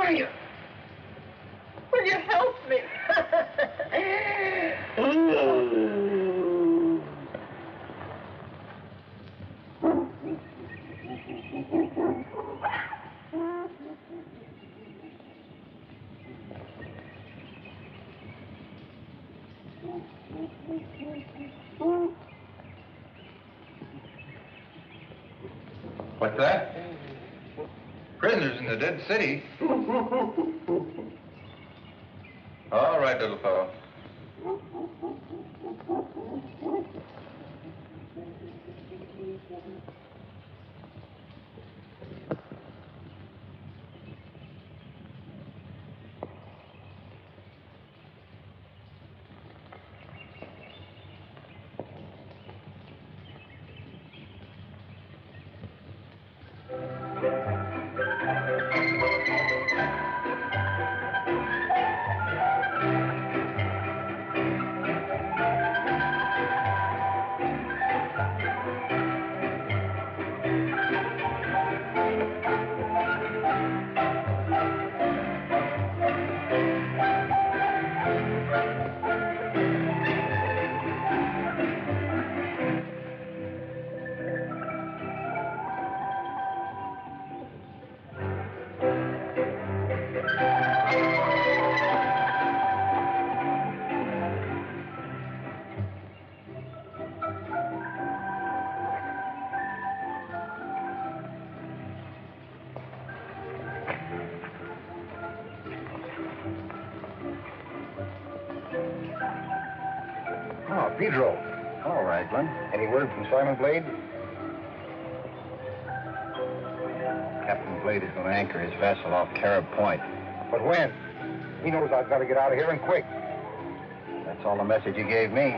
Will you help me? What's that? Prisoners in the dead city. All right, little fellow. Pedro. All right, Glenn. Any word from Simon Blade? Captain Blade is going to anchor his vessel off Carib Point. But when? He knows I've got to get out of here and quick. That's all the message he gave me.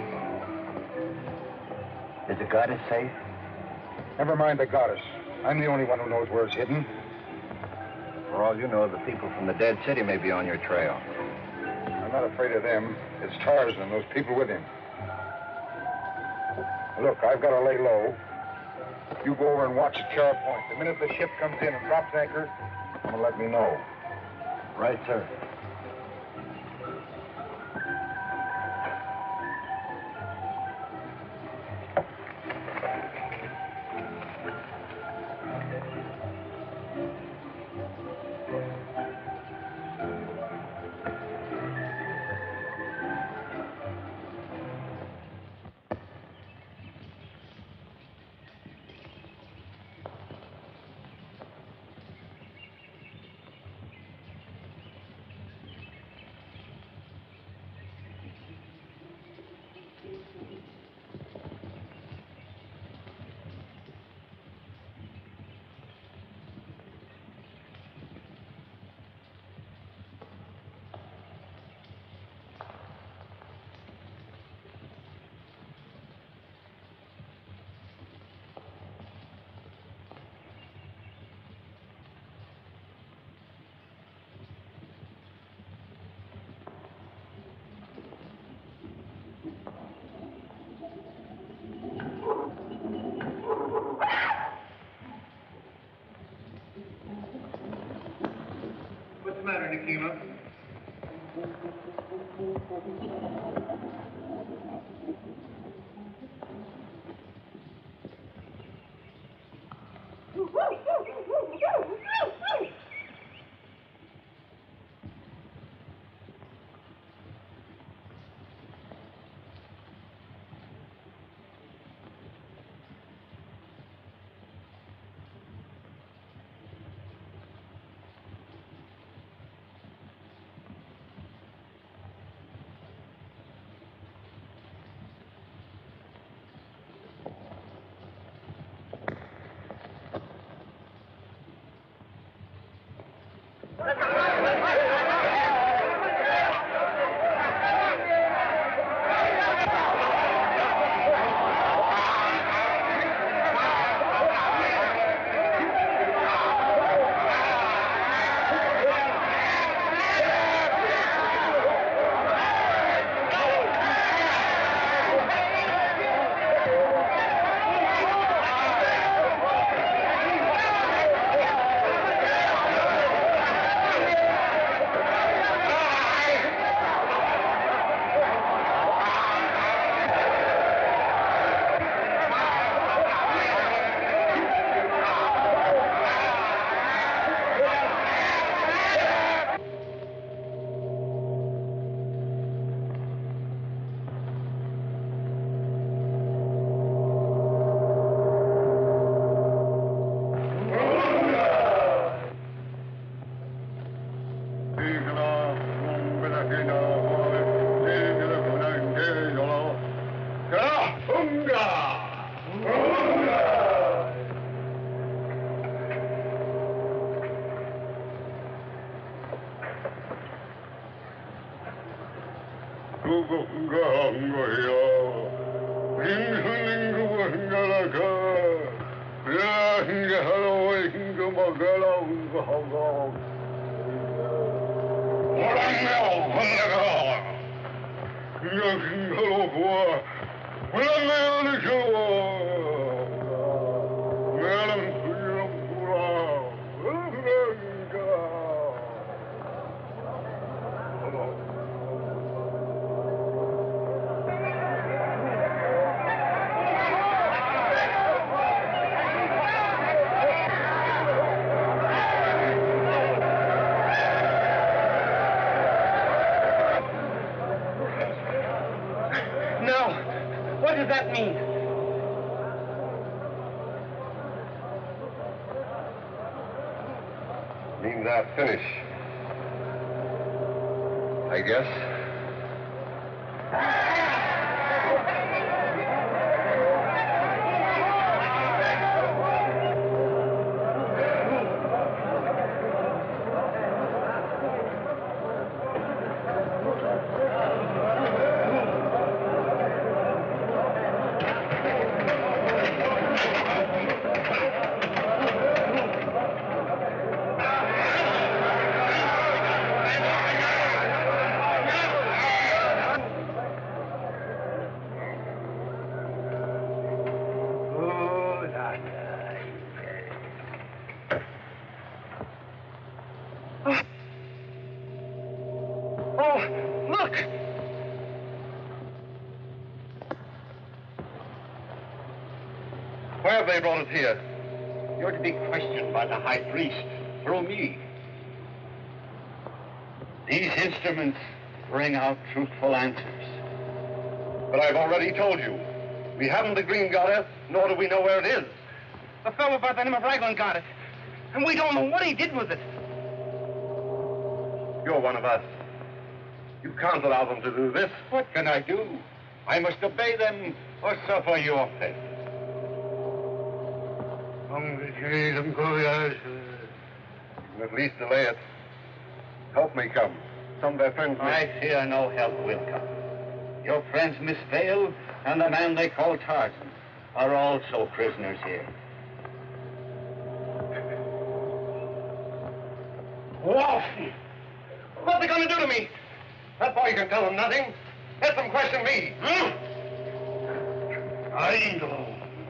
Is the goddess safe? Never mind the goddess. I'm the only one who knows where it's hidden. For all you know, the people from the dead city may be on your trail. I'm not afraid of them. It's Tarzan and those people with him. Look, I've got to lay low. You go over and watch at Carib Point. The minute the ship comes in and drops anchor, I'm going to let me know. Right, sir. What's the matter, Nikima? Finish. I guess. Why have they brought it here? You're to be questioned by the high priest through me. These instruments bring out truthful answers. But I've already told you, we haven't the green goddess, nor do we know where it is. A fellow by the name of Raglan got it, and we don't know what he did with it. You're one of us. You can't allow them to do this. What can I do? I must obey them or suffer your fate. You can at least delay it. Help may come. Some of their friends may... I fear no help will come. Your friends Miss Vale and the man they call Tarzan are also prisoners here. Wolf! What are they going to do to me? That boy can tell them nothing. Let them question me. I know.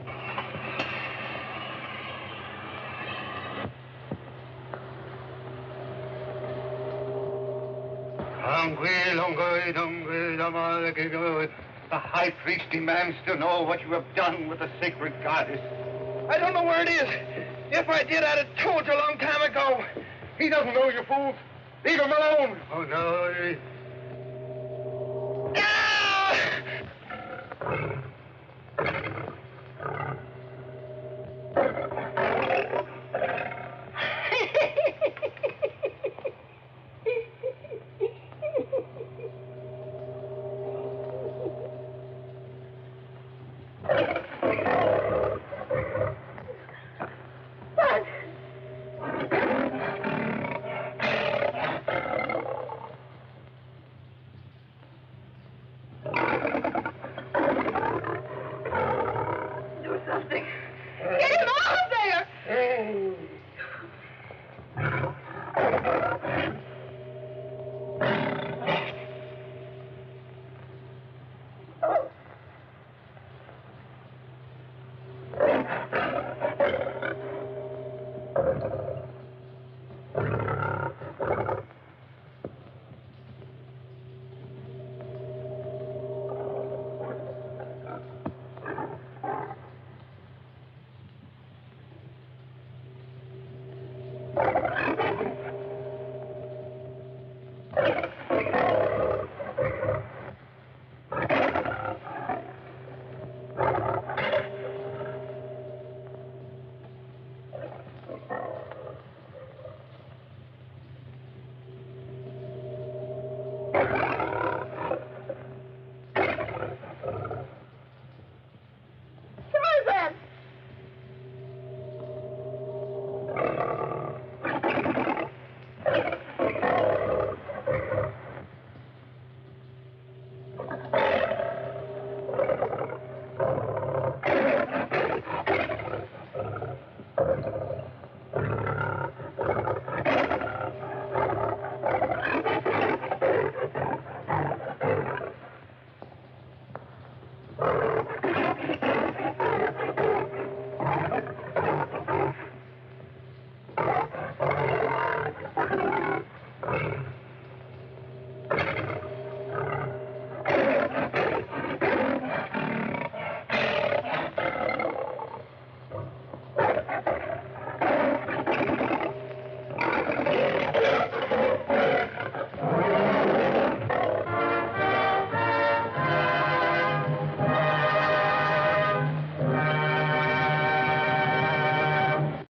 The high priest demands to know what you have done with the sacred goddess. I don't know where it is. If I did, I'd have told you a long time ago. He doesn't know, you fools. Leave him alone. Oh, no.